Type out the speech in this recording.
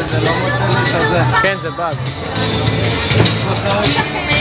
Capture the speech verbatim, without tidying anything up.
זה לא מוצא לי את הזה. כן, זה באג. יש לך עוד?